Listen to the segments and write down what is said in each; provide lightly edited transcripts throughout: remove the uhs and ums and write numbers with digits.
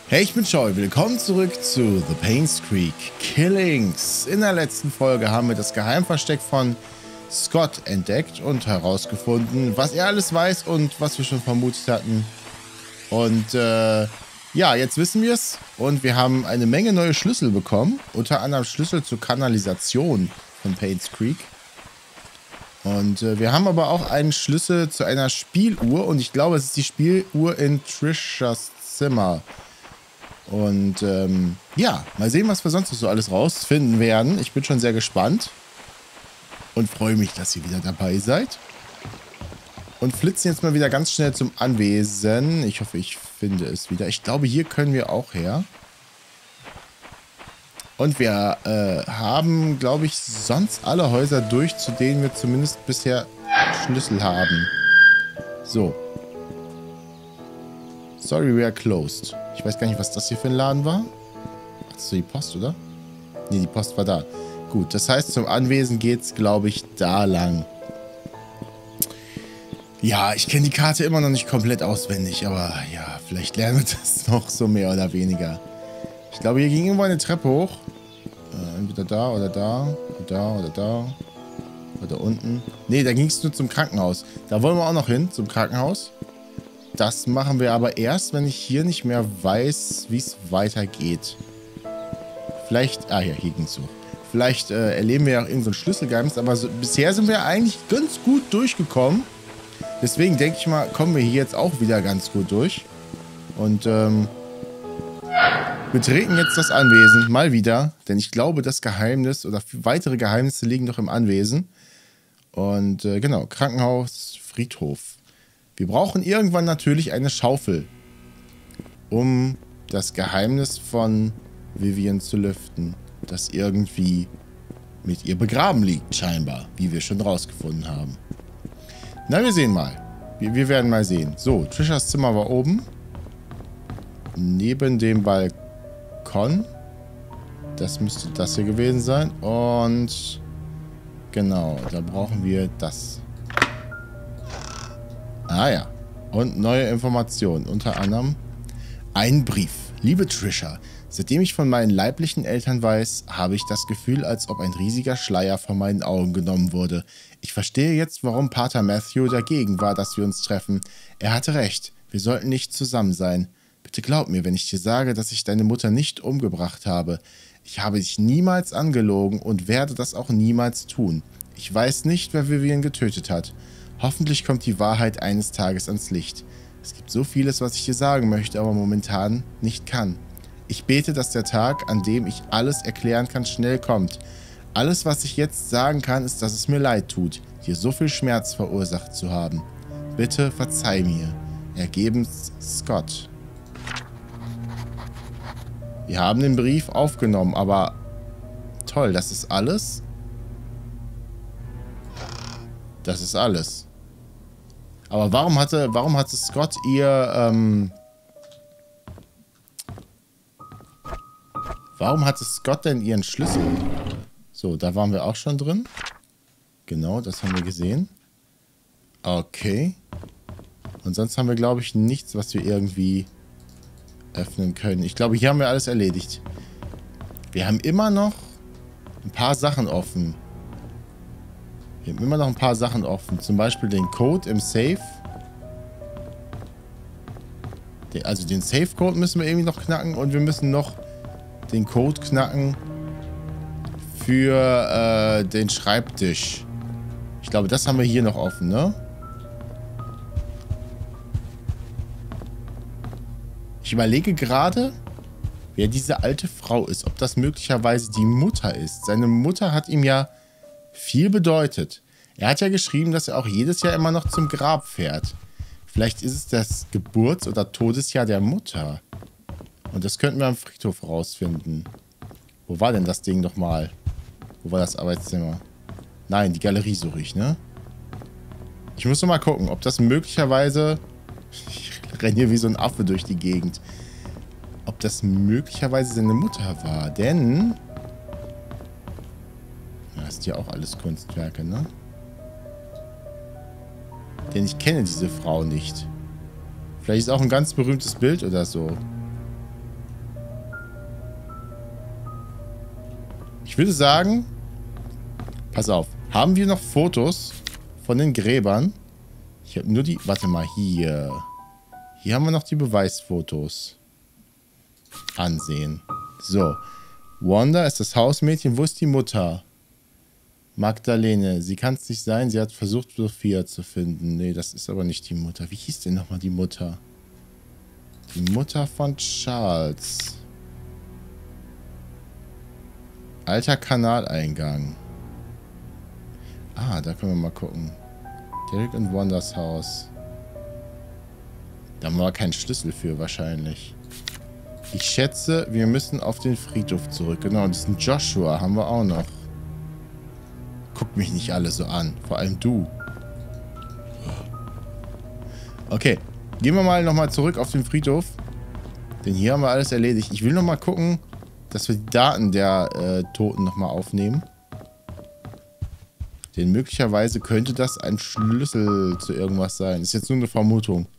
Hey, ich bin Joy. Willkommen zurück zu The Payne's Creek Killings. In der letzten Folge haben wir das Geheimversteck von Scott entdeckt und herausgefunden, was er alles weiß und was wir schon vermutet hatten. Und ja, jetzt wissen wir es und wir haben eine Menge neue Schlüssel bekommen. Unter anderem Schlüssel zur Kanalisation von Payne's Creek. Und wir haben aber auch einen Schlüssel zu einer Spieluhr und ich glaube, es ist die Spieluhr in Trishas Zimmer. Und ja, mal sehen, was wir sonst noch so alles rausfinden werden. Ich bin schon sehr gespannt und freue mich, dass ihr wieder dabei seid. Und flitzen jetzt mal wieder ganz schnell zum Anwesen. Ich hoffe, ich finde es wieder. Ich glaube, hier können wir auch her. Und wir haben, glaube ich, sonst alle Häuser durch, zu denen wir zumindest bisher Schlüssel haben. So. Sorry, we are closed. Ich weiß gar nicht, was das hier für ein Laden war. Das ist die Post, oder? Ne, die Post war da. Gut, das heißt, zum Anwesen geht's, glaube ich, da lang. Ja, ich kenne die Karte immer noch nicht komplett auswendig, aber ja, vielleicht lernen wir das noch so mehr oder weniger. Ich glaube, hier ging irgendwo eine Treppe hoch. Entweder da oder da. Da oder da. Oder unten. Ne, da ging es nur zum Krankenhaus. Da wollen wir auch noch hin, zum Krankenhaus. Das machen wir aber erst, wenn ich hier nicht mehr weiß, wie es weitergeht. Vielleicht, ja, hier ging es so. Vielleicht erleben wir ja auch irgendein Schlüsselgeheimnis, aber so, bisher sind wir eigentlich ganz gut durchgekommen. Deswegen denke ich mal, kommen wir hier jetzt auch wieder ganz gut durch. Und betreten jetzt das Anwesen mal wieder, denn ich glaube, das Geheimnis oder weitere Geheimnisse liegen noch im Anwesen. Und genau, Krankenhaus, Friedhof. Wir brauchen irgendwann natürlich eine Schaufel, um das Geheimnis von Vivian zu lüften, das irgendwie mit ihr begraben liegt, scheinbar, wie wir schon rausgefunden haben. Na, wir sehen mal. Wir werden mal sehen. So, Trishas Zimmer war oben. Neben dem Balkon. Das müsste das hier gewesen sein. Und genau, da brauchen wir das. Ah ja. Und neue Informationen. Unter anderem ein Brief. Liebe Trisha, seitdem ich von meinen leiblichen Eltern weiß, habe ich das Gefühl, als ob ein riesiger Schleier von meinen Augen genommen wurde. Ich verstehe jetzt, warum Pater Matthew dagegen war, dass wir uns treffen. Er hatte recht. Wir sollten nicht zusammen sein. Bitte glaub mir, wenn ich dir sage, dass ich deine Mutter nicht umgebracht habe. Ich habe dich niemals angelogen und werde das auch niemals tun. Ich weiß nicht, wer Vivian getötet hat. Hoffentlich kommt die Wahrheit eines Tages ans Licht. Es gibt so vieles, was ich dir sagen möchte, aber momentan nicht kann. Ich bete, dass der Tag, an dem ich alles erklären kann, schnell kommt. Alles, was ich jetzt sagen kann, ist, dass es mir leid tut, dir so viel Schmerz verursacht zu haben. Bitte verzeih mir. Ergebenst Scott. Wir haben den Brief aufgenommen, aber toll, das ist alles? Das ist alles. Aber warum hatte Scott ihr, warum hatte Scott denn ihren Schlüssel? So, da waren wir auch schon drin. Genau, das haben wir gesehen. Okay. Und sonst haben wir, glaube ich, nichts, was wir irgendwie öffnen können. Ich glaube, hier haben wir alles erledigt. Wir haben immer noch ein paar Sachen offen. Wir haben immer noch ein paar Sachen offen. Zum Beispiel den Code im Safe. Also den Safe-Code müssen wir irgendwie noch knacken. Und wir müssen noch den Code knacken für den Schreibtisch. Ich glaube, das haben wir hier noch offen, ne? Ich überlege gerade, wer diese alte Frau ist. Ob das möglicherweise die Mutter ist. Seine Mutter hat ihm ja viel bedeutet. Er hat ja geschrieben, dass er auch jedes Jahr immer noch zum Grab fährt. Vielleicht ist es das Geburts- oder Todesjahr der Mutter. Und das könnten wir am Friedhof rausfinden. Wo war denn das Ding nochmal? Wo war das Arbeitszimmer? Nein, die Galerie suche ich, ne? Ich muss noch mal gucken, ob das möglicherweise... Ich renne hier wie so ein Affe durch die Gegend. Ob das möglicherweise seine Mutter war, denn... Das sind ja auch alles Kunstwerke, ne? Denn ich kenne diese Frau nicht. Vielleicht ist auch ein ganz berühmtes Bild oder so. Ich würde sagen, pass auf, haben wir noch Fotos von den Gräbern? Ich habe nur die, warte mal, hier. Hier haben wir noch die Beweisfotos. Ansehen. So. Wanda ist das Hausmädchen. Wo ist die Mutter? Magdalene. Sie kann es nicht sein. Sie hat versucht, Sophia zu finden. Nee, das ist aber nicht die Mutter. Wie hieß denn nochmal die Mutter? Die Mutter von Charles. Alter Kanaleingang. Ah, da können wir mal gucken. Derek und Wanders Haus. Da haben wir keinen Schlüssel für wahrscheinlich. Ich schätze, wir müssen auf den Friedhof zurück. Genau, diesen Joshua haben wir auch noch. Guck mich nicht alle so an. Vor allem du. Okay, gehen wir mal nochmal zurück auf den Friedhof. Denn hier haben wir alles erledigt. Ich will nochmal gucken, dass wir die Daten der Toten nochmal aufnehmen. Denn möglicherweise könnte das ein Schlüssel zu irgendwas sein. Ist jetzt nur eine Vermutung.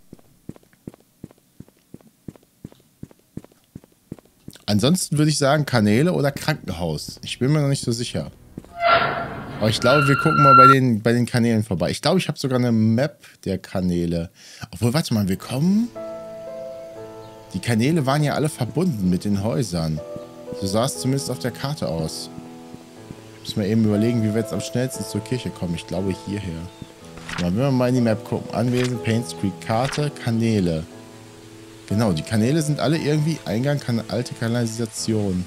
Ansonsten würde ich sagen Kanäle oder Krankenhaus. Ich bin mir noch nicht so sicher. Aber ich glaube, wir gucken mal bei den Kanälen vorbei. Ich glaube, ich habe sogar eine Map der Kanäle. Obwohl, warte mal, wir kommen... Die Kanäle waren ja alle verbunden mit den Häusern. So sah es zumindest auf der Karte aus. Müssen wir eben überlegen, wie wir jetzt am schnellsten zur Kirche kommen. Ich glaube, hierher. Wenn wir mal in die Map gucken. Anwesen, Paints Creek, Karte, Kanäle. Genau, die Kanäle sind alle irgendwie Eingang, alte Kanalisation.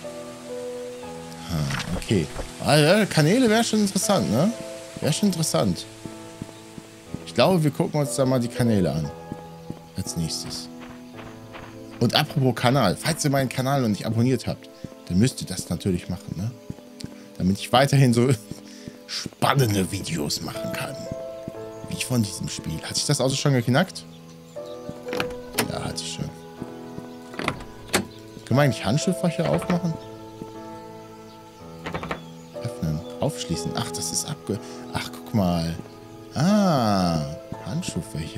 Okay. Also, Kanäle wäre schon interessant, ne? Wäre schon interessant. Ich glaube, wir gucken uns da mal die Kanäle an. Als nächstes. Und apropos Kanal. Falls ihr meinen Kanal noch nicht abonniert habt, dann müsst ihr das natürlich machen, ne? Damit ich weiterhin so spannende Videos machen kann. Wie von diesem Spiel. Hat sich das Auto schon geknackt? Ja, hatte ich schon. Können wir eigentlich Handschuhfächer aufmachen? Öffnen. Aufschließen. Ach, das ist Ach, guck mal. Ah, Handschuhfächer.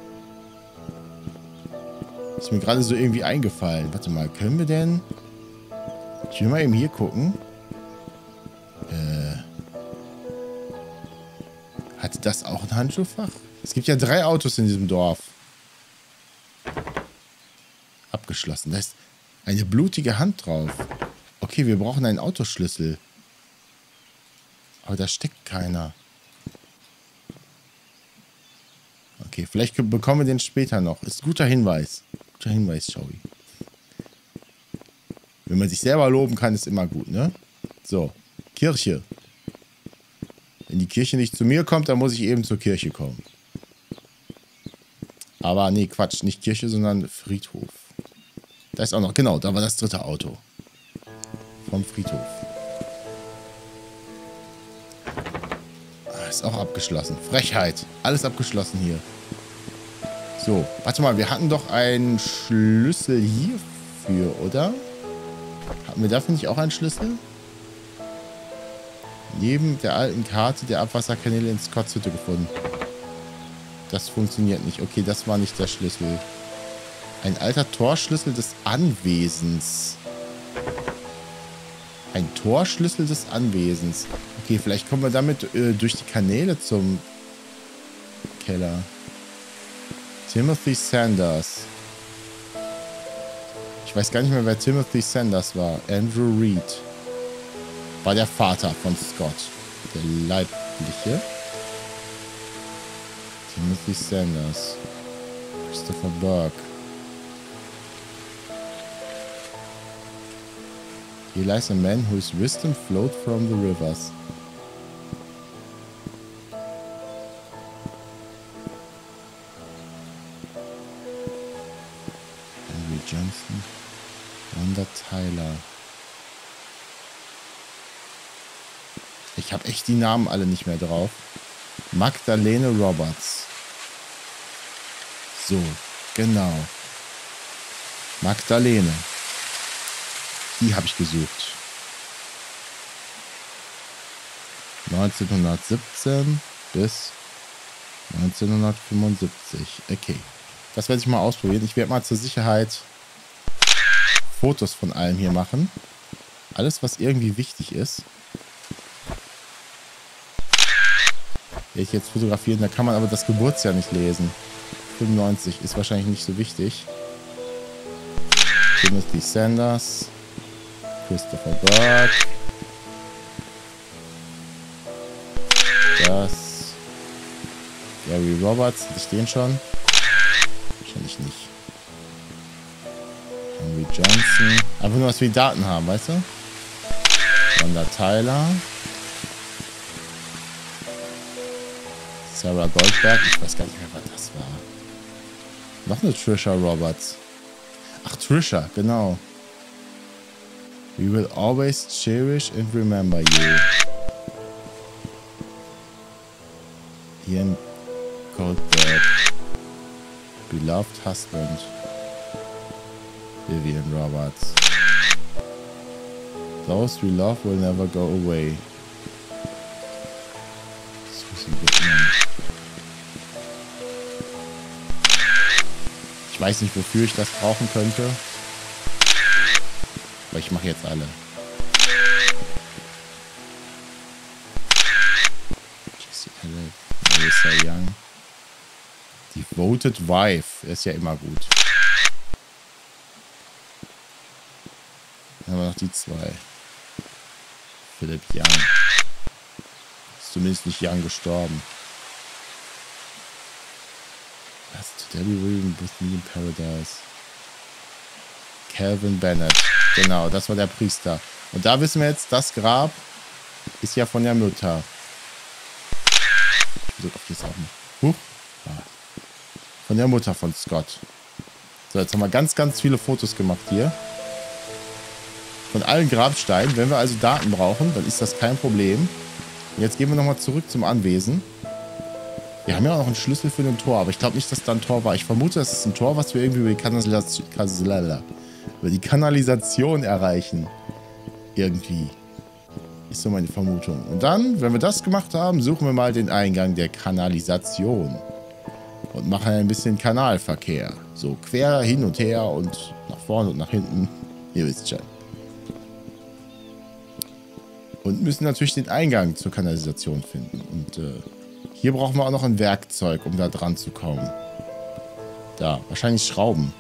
Ist mir gerade so irgendwie eingefallen. Warte mal, können wir denn... Ich will mal eben hier gucken. Hatte das auch ein Handschuhfach? Es gibt ja 3 Autos in diesem Dorf. Abgeschlossen. Da ist eine blutige Hand drauf. Okay, wir brauchen einen Autoschlüssel. Aber da steckt keiner. Okay, vielleicht bekommen wir den später noch. Ist ein guter Hinweis. Guter Hinweis, Joey. Wenn man sich selber loben kann, ist immer gut, ne? So, Kirche. Wenn die Kirche nicht zu mir kommt, dann muss ich eben zur Kirche kommen. Aber nee, Quatsch. Nicht Kirche, sondern Friedhof. Da ist auch noch, genau, da war das 3. Auto. Vom Friedhof. Ist auch abgeschlossen. Frechheit. Alles abgeschlossen hier. So, warte mal, wir hatten doch einen Schlüssel hierfür, oder? Hatten wir dafür nicht auch einen Schlüssel? Neben der alten Karte der Abwasserkanäle in Scotts Hütte gefunden. Das funktioniert nicht. Okay, das war nicht der Schlüssel. Ein alter Torschlüssel des Anwesens. Ein Torschlüssel des Anwesens. Okay, vielleicht kommen wir damit durch die Kanäle zum Keller. Timothy Sanders. Ich weiß gar nicht mehr, wer Timothy Sanders war. Andrew Reed. War der Vater von Scott. Der Leibliche. Timothy Sanders. Christopher Burke. Here lies a man whose wisdom flowed from the rivers. Henry Johnson. Wanda Tyler. Ich habe echt die Namen alle nicht mehr drauf. Magdalene Roberts. So, genau. Magdalene. Die habe ich gesucht. 1917 bis 1975. Okay. Das werde ich mal ausprobieren. Ich werde mal zur Sicherheit Fotos von allem hier machen. Alles, was irgendwie wichtig ist, werde ich jetzt fotografieren. Da kann man aber das Geburtsjahr nicht lesen. 95 ist wahrscheinlich nicht so wichtig. Timothy Sanders. Christopher Burke. Das. Gary Roberts. Hatte ich den schon? Wahrscheinlich nicht. Henry Johnson. Einfach nur, dass wir die Daten haben, weißt du? Wanda Tyler. Sarah Goldberg. Ich weiß gar nicht mehr, was das war. Noch eine Trisha Roberts. Ach, Trisha, genau. We will always cherish and remember you. Ian Goldberg. Beloved husband. Vivian Roberts. Those we love will never go away. Susie Whitman. Ich weiß nicht, wofür ich das brauchen könnte. Aber ich mache jetzt alle. Jesse Elliott, Marissa Young. Devoted Wife. Ist ja immer gut. Dann haben wir noch die zwei. Philip Young. Ist zumindest nicht Young gestorben. Debbie Williams with Me in Paradise. Calvin Bennett. Genau, das war der Priester. Und da wissen wir jetzt, das Grab ist ja von der Mutter. So, auf das auch nicht. Von der Mutter von Scott. So, jetzt haben wir ganz, ganz viele Fotos gemacht hier. Von allen Grabsteinen. Wenn wir also Daten brauchen, dann ist das kein Problem. Und jetzt gehen wir nochmal zurück zum Anwesen. Wir haben ja auch noch einen Schlüssel für ein Tor, aber ich glaube nicht, dass da ein Tor war. Ich vermute, das ist ein Tor, was wir irgendwie über die Kanalisation erreichen. Irgendwie. Ist so meine Vermutung. Und dann, wenn wir das gemacht haben, suchen wir mal den Eingang der Kanalisation. Und machen ein bisschen Kanalverkehr. So quer hin und her und nach vorne und nach hinten. Ihr wisst schon. Und müssen natürlich den Eingang zur Kanalisation finden. Und hier brauchen wir auch noch ein Werkzeug, um da dran zu kommen. Da, wahrscheinlich Schrauben.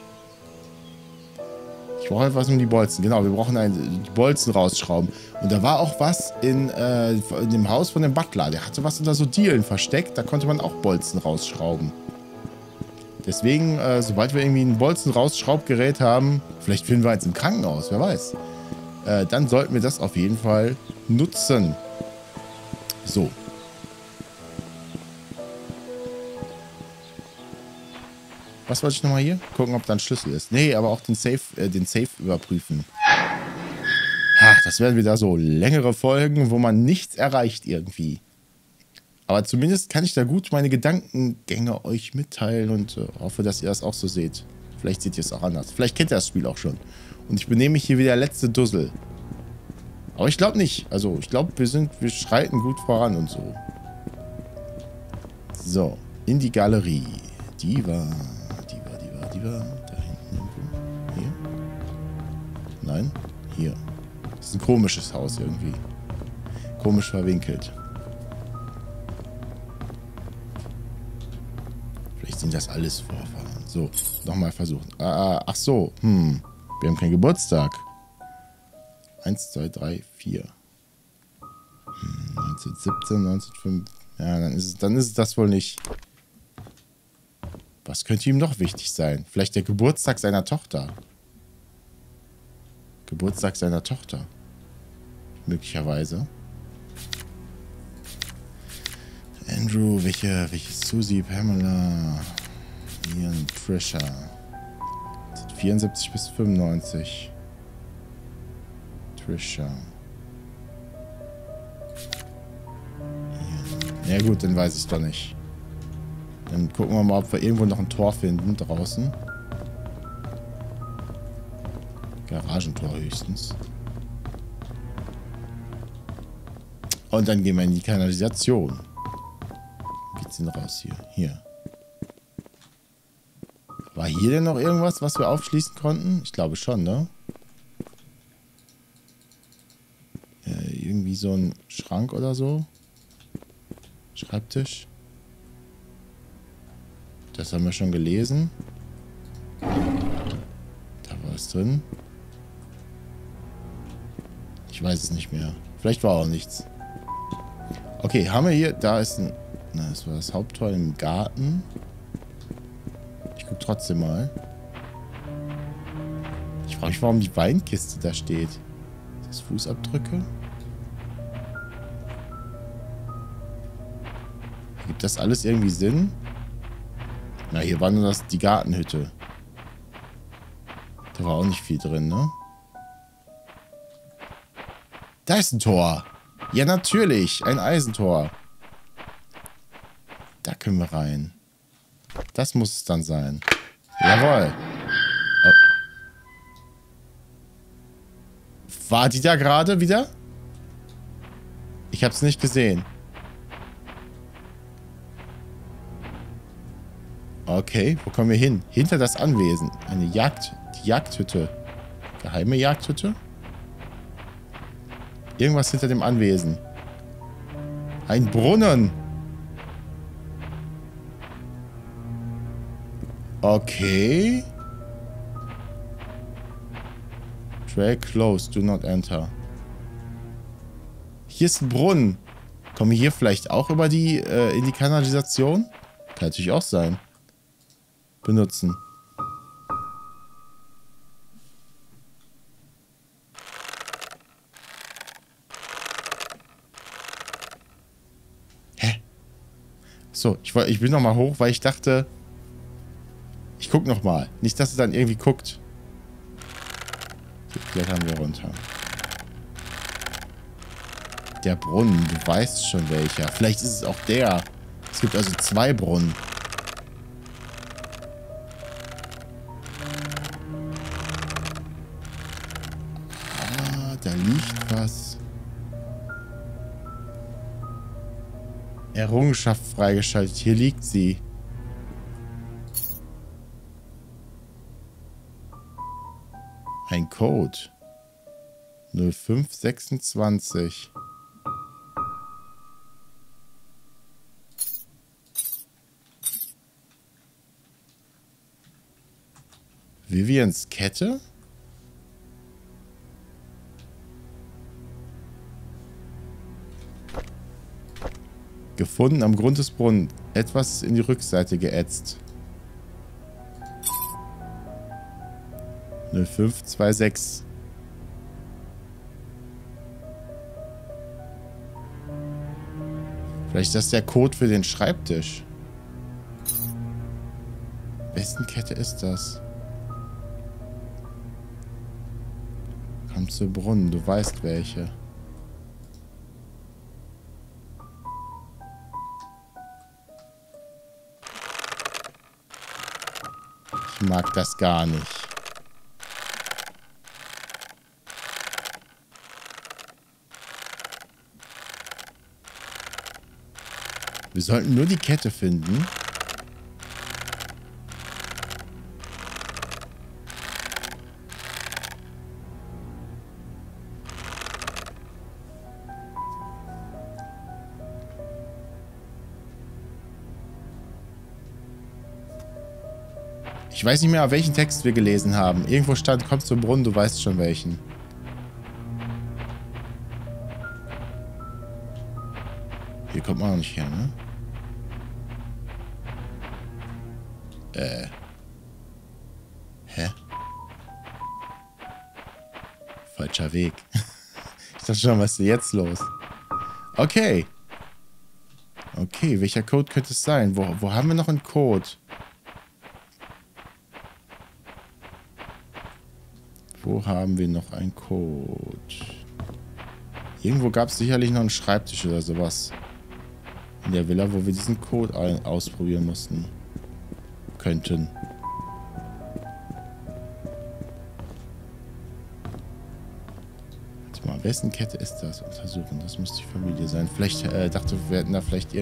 Ich brauche etwas um die Bolzen. Genau, wir brauchen die Bolzen rausschrauben. Und da war auch was in dem Haus von dem Butler. Der hatte was unter so Dielen versteckt. Da konnte man auch Bolzen rausschrauben. Deswegen, sobald wir irgendwie ein Bolzen-Rausschraubgerät haben, vielleicht finden wir eins im Krankenhaus, wer weiß. Dann sollten wir das auf jeden Fall nutzen. So. Was wollte ich nochmal hier? Gucken, ob da ein Schlüssel ist. Nee, aber auch den Safe überprüfen. Ach, das werden wieder so längere Folgen, wo man nichts erreicht irgendwie. Aber zumindest kann ich da gut meine Gedankengänge euch mitteilen und hoffe, dass ihr das auch so seht. Vielleicht seht ihr es auch anders. Vielleicht kennt ihr das Spiel auch schon. Und ich benehme mich hier wie der letzte Dussel. Aber ich glaube nicht. Also, ich glaube, wir schreiten gut voran und so. So, in die Galerie. Diva. Da hinten irgendwo. Hier? Nein? Hier. Das ist ein komisches Haus irgendwie. Komisch verwinkelt. Vielleicht sind das alles Vorfahren. So, nochmal versuchen. Ach so. Wir haben keinen Geburtstag. 1, 2, 3, 4. 1917, 1905. Ja, dann ist es das wohl nicht. Was könnte ihm noch wichtig sein? Vielleicht der Geburtstag seiner Tochter. Geburtstag seiner Tochter. Möglicherweise. Andrew, welche Susie, Pamela, Ian, Trisha. 74 bis 95. Trisha. Ian. Ja gut, dann weiß ich es doch nicht. Dann gucken wir mal, ob wir irgendwo noch ein Tor finden draußen. Garagentor höchstens. Und dann gehen wir in die Kanalisation. Wie geht's denn raus hier? Hier. War hier denn noch irgendwas, was wir aufschließen konnten? Ich glaube schon, ne? irgendwie so ein Schrank oder so. Schreibtisch. Das haben wir schon gelesen. Da war was drin. Ich weiß es nicht mehr. Vielleicht war auch nichts. Okay, haben wir hier... Da ist ein... Na, das war das Haupttor im Garten. Ich guck trotzdem mal. Ich frage mich, warum die Weinkiste da steht. Ist das Fußabdrücke? Gibt das alles irgendwie Sinn? Na, hier war nur die Gartenhütte. Da war auch nicht viel drin, ne? Da ist ein Tor. Ja, natürlich. Ein Eisentor. Da können wir rein. Das muss es dann sein. Jawohl. Oh. War die da gerade wieder? Ich hab's nicht gesehen. Okay, wo kommen wir hin? Hinter das Anwesen. Eine Jagd... Die Jagdhütte. Geheime Jagdhütte? Irgendwas hinter dem Anwesen. Ein Brunnen. Okay. Trail closed. Do not enter. Hier ist ein Brunnen. Kommen wir hier vielleicht auch über die in die Kanalisation? Kann natürlich auch sein. Benutzen. Hä? So, ich bin noch mal hoch, weil ich dachte, ich guck noch mal. Nicht, dass es dann irgendwie guckt. So, klettern wir runter. Der Brunnen, du weißt schon welcher. Vielleicht ist es auch der. Es gibt also 2 Brunnen. Da liegt was. Errungenschaft freigeschaltet. Hier liegt sie. Ein Code. 0526. Vivians Kette? Gefunden am Grund des Brunnens. Etwas in die Rückseite geätzt. 0526. Vielleicht ist das der Code für den Schreibtisch. Wessen Kette ist das? Komm zu Brunnen, du weißt welche. Ich mag das gar nicht. Wir sollten nur die Kette finden. Ich weiß nicht mehr, welchen Text wir gelesen haben. Irgendwo stand, komm zum Brunnen, du weißt schon welchen. Hier kommt man auch nicht her, ne? Hä? Falscher Weg. Ich dachte schon, was ist jetzt los? Okay. Okay, welcher Code könnte es sein? Wo haben wir noch einen Code? Wo haben wir noch einen Code? Irgendwo gab es sicherlich noch einen Schreibtisch oder sowas. In der Villa, wo wir diesen Code ausprobieren mussten. Könnten. Warte mal, wessen Kette ist das? Untersuchen, das muss die Familie sein. Vielleicht dachte wir hätten da vielleicht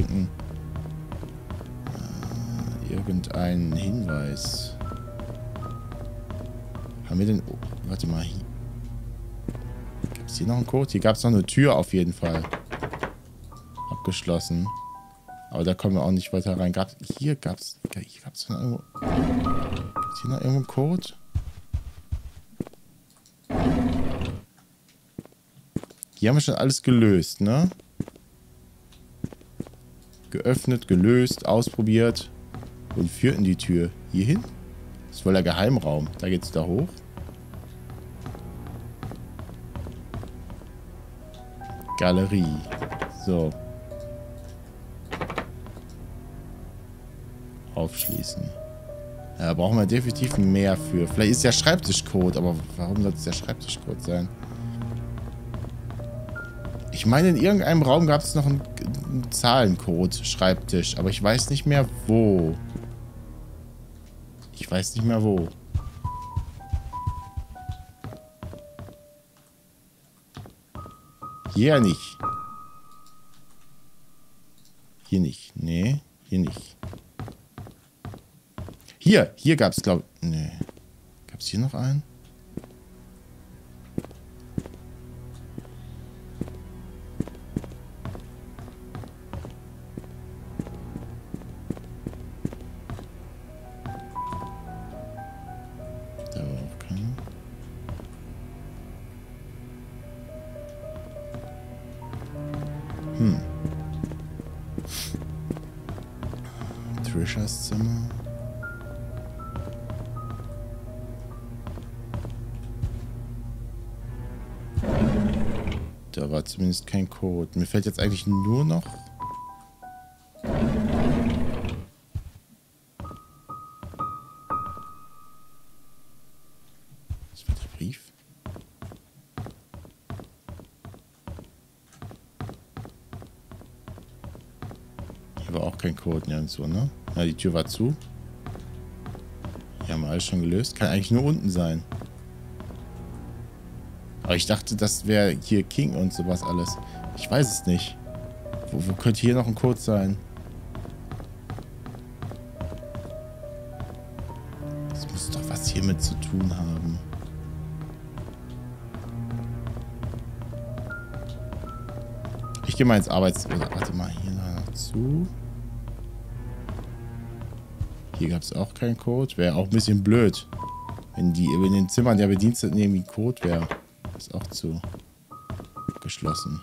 irgendeinen Hinweis. Haben wir denn... Oh, warte mal. Gibt Ist hier noch ein Code? Hier gab es noch eine Tür auf jeden Fall. Abgeschlossen. Aber da kommen wir auch nicht weiter rein. Hier gab es noch irgendwo... Ist hier noch irgendwo ein Code? Hier haben wir schon alles gelöst, ne? Geöffnet, gelöst, ausprobiert. Und führt in die Tür. Hier hin? Das ist wohl der Geheimraum. Da geht's da hoch. Galerie. So. Aufschließen. Ja, da brauchen wir definitiv mehr für. Vielleicht ist der Schreibtischcode, aber warum soll es der Schreibtischcode sein? Ich meine, in irgendeinem Raum gab es noch einen Zahlencode, Schreibtisch, aber ich weiß nicht mehr wo. Ich weiß nicht mehr wo. Hier ja nicht. Hier nicht. Nee, hier nicht. Hier gab es, glaube ich... Nee. Gab es hier noch einen? Da war auch keiner. Trishas Zimmer. Da war zumindest kein Code. Mir fällt jetzt eigentlich nur noch... Das war der Brief. Hier war auch kein Code nirgendwo, ne? Ja, die Tür war zu. Hier haben wir alles schon gelöst. Kann eigentlich nur unten sein. Aber ich dachte, das wäre hier King und sowas alles. Ich weiß es nicht. Wo könnte hier noch ein Code sein? Das muss doch was hiermit zu tun haben. Ich gehe mal ins Arbeitszimmer. Warte mal, hier noch zu. Hier gab es auch keinen Code. Wäre auch ein bisschen blöd, wenn in den Zimmern der Bediensteten irgendwie ein Code wäre. Ist auch zu geschlossen.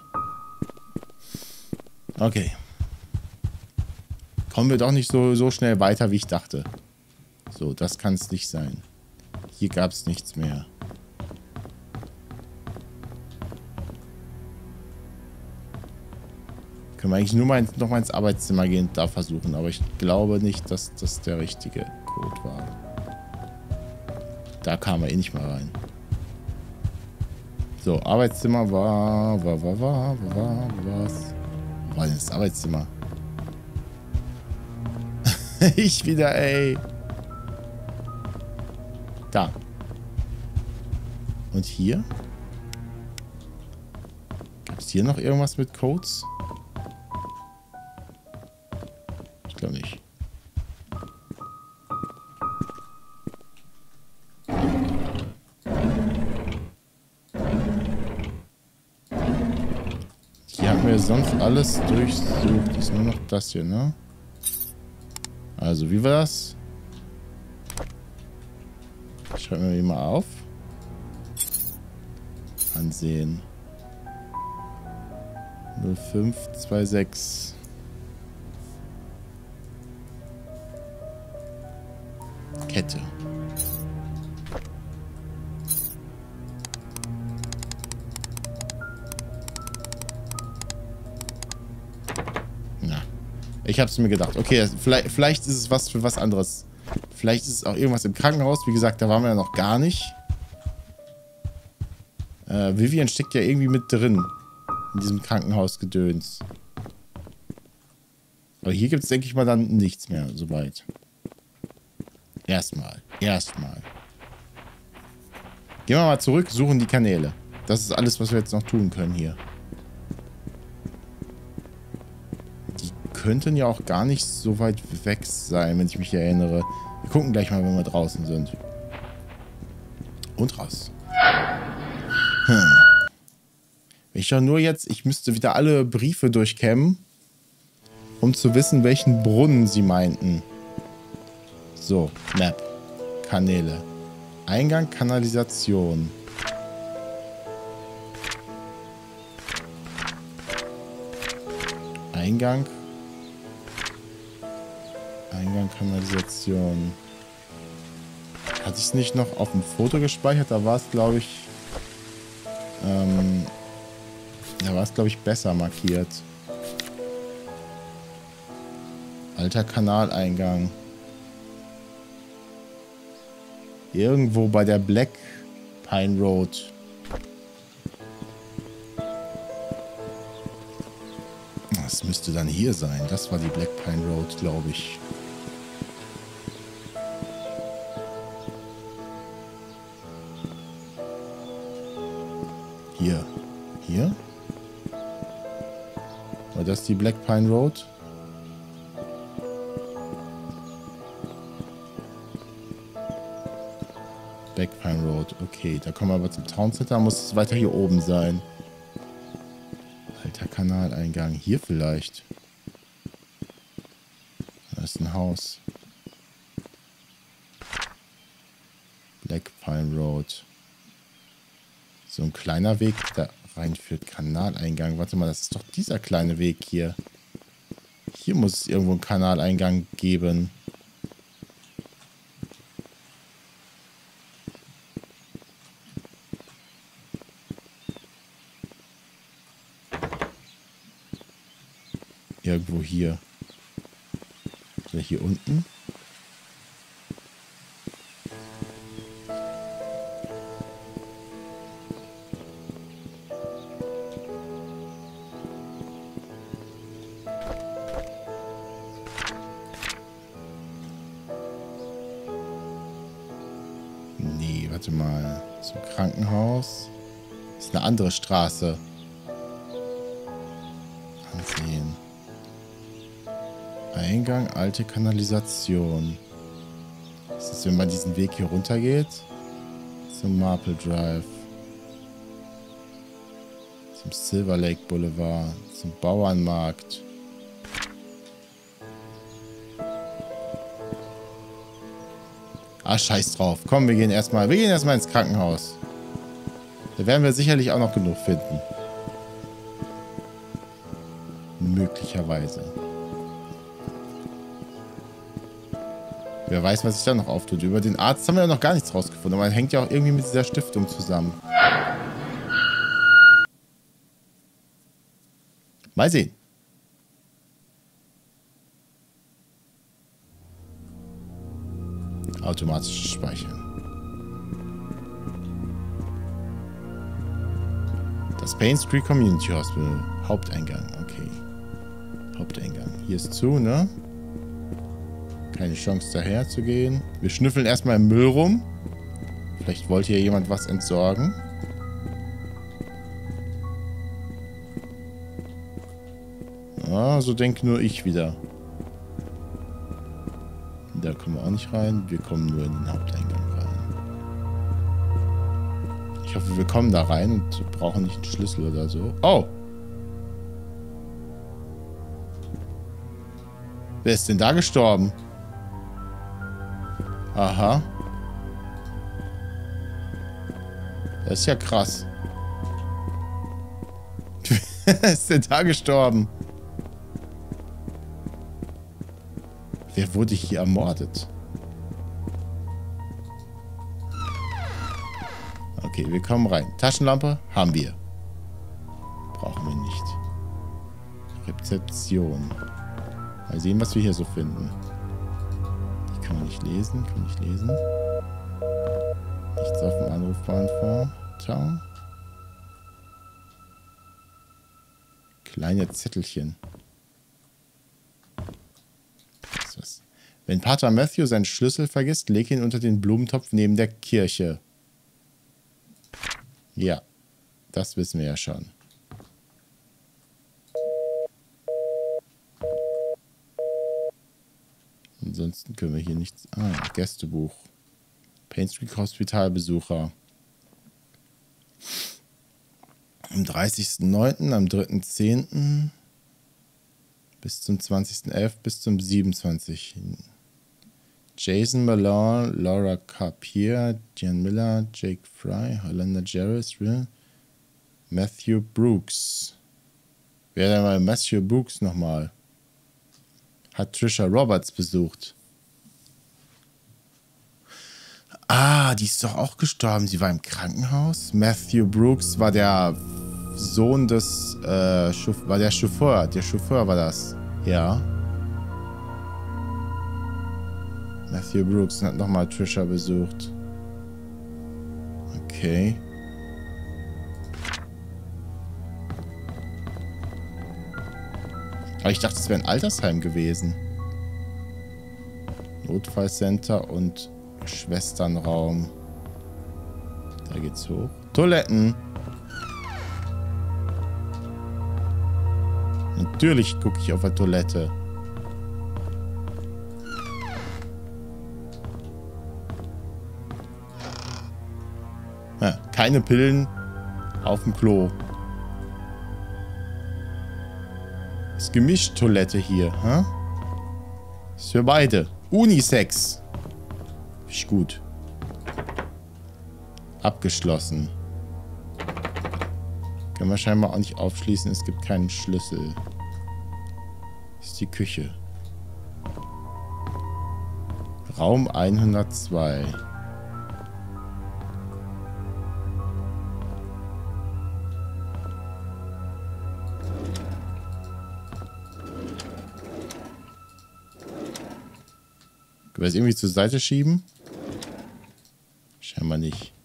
Okay. Kommen wir doch nicht so schnell weiter, wie ich dachte. So, das kann es nicht sein. Hier gab es nichts mehr. Können wir eigentlich nur noch mal ins Arbeitszimmer gehen und da versuchen. Aber ich glaube nicht, dass das der richtige Code war. Da kamen wir eh nicht mal rein. So, Arbeitszimmer was? Wo war denn das Arbeitszimmer? Ich wieder, ey. Da. Und hier? Gab es hier noch irgendwas mit Codes? Ich glaube nicht. Hier haben wir sonst alles durchsucht. Ist nur noch das hier, ne? Also, wie war das? Schreiben wir die mal auf. Ansehen. 0526. Kette. Na. Ich hab's mir gedacht. Okay, vielleicht ist es was für was anderes. Vielleicht ist es auch irgendwas im Krankenhaus. Wie gesagt, da waren wir ja noch gar nicht. Vivian steckt ja irgendwie mit drin. In diesem Krankenhausgedöns. Aber hier gibt es, denke ich mal, dann nichts mehr. Soweit. Erstmal. Gehen wir mal zurück, suchen die Kanäle. Das ist alles, was wir jetzt noch tun können hier. Die könnten ja auch gar nicht so weit weg sein, wenn ich mich erinnere. Wir gucken gleich mal, wenn wir draußen sind. Und raus. Ich müsste wieder alle Briefe durchkämmen, um zu wissen, welchen Brunnen sie meinten. So, Map. Kanäle. Eingang, Kanalisation. Eingang, Kanalisation. Hatte ich es nicht noch auf dem Foto gespeichert? Da war es, glaube ich, besser markiert. Alter Kanaleingang. Irgendwo bei der Black Pine Road. Das müsste dann hier sein. Das war die Black Pine Road, glaube ich. Hier. Hier? War das die Black Pine Road? Black Pine Road. Okay, da kommen wir aber zum Town Center. Muss es weiter hier oben sein. Alter Kanaleingang. Hier vielleicht. Da ist ein Haus. Black Pine Road. So ein kleiner Weg, der da reinführt. Kanaleingang. Warte mal, das ist doch dieser kleine Weg hier. Hier muss es irgendwo einen Kanaleingang geben. Irgendwo hier. Oder hier unten? Nee, warte mal. Zum Krankenhaus. Das ist eine andere Straße. Ansehen. Eingang, alte Kanalisation. Das ist, wenn man diesen Weg hier runter geht. Zum Maple Drive. Zum Silver Lake Boulevard. Zum Bauernmarkt. Ah, scheiß drauf. Komm, wir gehen erstmal ins Krankenhaus. Da werden wir sicherlich auch noch genug finden. Möglicherweise. Wer weiß, was sich da noch auftut. Über den Arzt haben wir ja noch gar nichts rausgefunden. Aber man hängt ja auch irgendwie mit dieser Stiftung zusammen. Mal sehen. Automatisches Speichern. Das Payne Street Community Hospital. Haupteingang. Okay. Haupteingang. Hier ist zu, ne? Keine Chance daher zu gehen. Wir schnüffeln erstmal im Müll rum. Vielleicht wollte hier jemand was entsorgen. Ah, so denke nur ich wieder. Da kommen wir auch nicht rein. Wir kommen nur in den Haupteingang rein. Ich hoffe, wir kommen da rein und brauchen nicht einen Schlüssel oder so. Oh! Wer ist denn da gestorben? Aha. Das ist ja krass. Wer ist denn da gestorben? Wer wurde hier ermordet? Okay, wir kommen rein. Taschenlampe haben wir. Brauchen wir nicht. Rezeption. Mal sehen, was wir hier so finden. Die kann man nicht lesen. Kann ich lesen. Nichts auf dem Anrufbeantworter. Kleine Zettelchen. Was? Wenn Pater Matthew seinen Schlüssel vergisst, leg ihn unter den Blumentopf neben der Kirche. Ja, das wissen wir ja schon. Ansonsten können wir hier nichts... Ah, Gästebuch. Payne Street Hospitalbesucher. Am 30.09., am 3.10. bis zum 20.11. bis zum 27. Jason Malone, Laura Carpier, Jan Miller, Jake Fry, Hollander Jarvis, Matthew Brooks. Wer denn mal Matthew Brooks nochmal? Hat Trisha Roberts besucht. Ah, die ist doch auch gestorben. Sie war im Krankenhaus. Matthew Brooks war der Sohn des, war der Chauffeur. Der Chauffeur war das. Ja. Matthew Brooks hat nochmal Trisha besucht. Okay. Aber ich dachte, es wäre ein Altersheim gewesen. Notfallcenter und Schwesternraum. Da geht's hoch. Toiletten. Natürlich gucke ich auf der Toilette. Ja, keine Pillen auf dem Klo. Ist gemischt Toilette hier, hä? Ist für beide. Unisex. Ist gut. Abgeschlossen. Können wir scheinbar auch nicht aufschließen. Es gibt keinen Schlüssel. Das ist die Küche. Raum 102. Können wir es irgendwie zur Seite schieben? Scheinbar nicht.